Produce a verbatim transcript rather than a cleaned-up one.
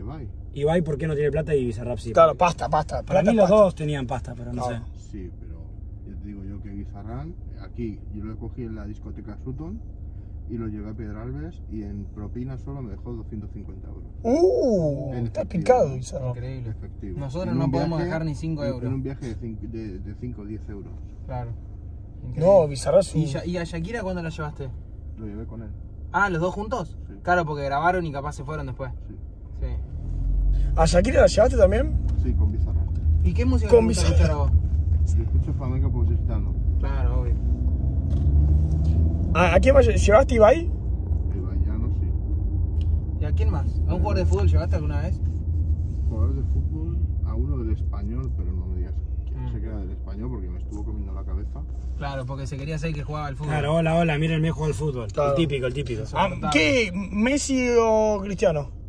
Ibai. Ibai, ¿por qué no tiene plata y Bizarrap sí? Claro, pasta, pasta. Para plata, mí los pasta. dos tenían pasta, pero no Claro. sé. Sí, pero yo te digo yo que Bizarrap, aquí yo lo cogí en la discoteca Sutton y lo llevé a Pedralbes y en propina solo me dejó doscientos cincuenta euros. Uh, En está efectivo. picado, Bizarrap. Increíble. Efectivo. Nosotros En no un podemos viaje- dejar ni cinco en- euros. En un viaje de cinco o diez euros. Claro. No, Bizarrap es un... ¿Y, Ya- ¿Y a Shakira cuándo la llevaste? Lo llevé con él. Ah, ¿los dos juntos? Sí. Claro, porque grabaron y capaz se fueron después. Sí. Sí. ¿A Shakira la llevaste también? Sí, con Bizarrap. ¿Y qué música Con te gusta Bizarrap. escuchar a vos? Yo escucho flamenco porque soy gitano. Claro, obvio. ¿A, a quién más lle- llevaste, Ibai? Ibai ya no sí. ¿Y a quién más? ¿A un jugador de fútbol llevaste alguna vez? Jugador de fútbol, a uno del Español, pero no me digas quién. Mm. Sé que era del Español porque me estuvo comiendo la cabeza. Claro, porque se quería saber que jugaba al fútbol. Claro, hola, hola, mírenme jugar al fútbol. Claro. El típico, el típico. Ah, ¿qué? ¿Messi o Cristiano?